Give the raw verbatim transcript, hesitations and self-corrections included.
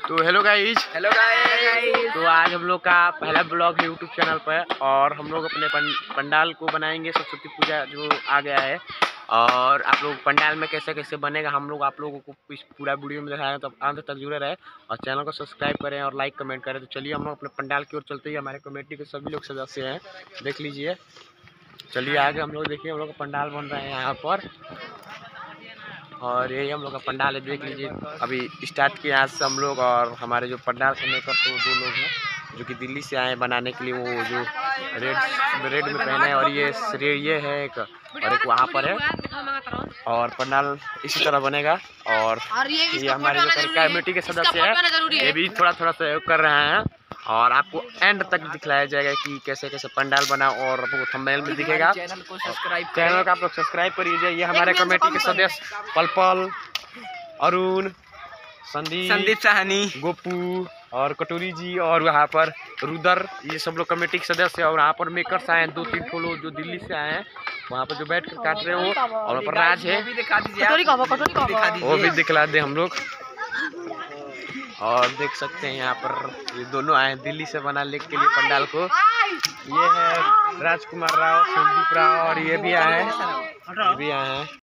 तो hello guys hello guys तो आज हम लोग का पहला ब्लॉग है यूट्यूब चैनल पर और हम लोग अपने पंडाल को बनाएंगे। सरस्वती पूजा जो आ गया है और आप लोग पंडाल में कैसे कैसे बनेगा हम लोग आप लोगों को पूरा वीडियो में दिखाएंगे। तो अंत तक जुड़े रहे और चैनल को सब्सक्राइब करें और लाइक कमेंट करें। तो चलिए हम लोग अपने पंडाल की ओर चलते ही हमारे कमेटी के सभी लोग सदस्य हैं, देख लीजिए। चलिए आगे हम लोग देखिए, हम लोग का पंडाल बन रहे हैं यहाँ पर और यही हम लोग का पंडाल है, देख लीजिए। अभी स्टार्ट किए आज से हम लोग और हमारे जो पंडाल के मेकर तो दो लोग हैं जो कि दिल्ली से आए बनाने के लिए। वो जो रेड रेड में पहने हैं और ये श्रेय ये है एक और एक वहाँ पर है और पंडाल इसी तरह बनेगा। और ये हमारे जो कमेटी के सदस्य हैं ये भी थोड़ा थोड़ा सहयोग कर रहे हैं और आपको एंड तक दिखलाया जाएगा कि कैसे कैसे पंडाल बना और आपको थंबनेल में दिखेगा। चैनल को सब्सक्राइब चैनल को आप लोग सब्सक्राइब करिए। ये हमारे कमेटी के सदस्य पलपल, अरुण, संदीप संदीप साहनी, गोपू और कटोरी जी और वहाँ पर रुदर, ये सब लोग कमेटी के सदस्य हैं। और वहाँ पर मेकर्स आए हैं दो तीन ठो लोग जो दिल्ली से आए हैं, वहाँ पर जो बैठ कर काट रहे हो। और वहाँ पर राज है, वो भी दिखला दे हम लोग। और देख सकते हैं यहाँ पर ये दोनों आए हैं दिल्ली से बनाने के लिए पंडाल को। ये है राजकुमार राव, संदीप राव और ये भी आए हैं, ये भी आए हैं।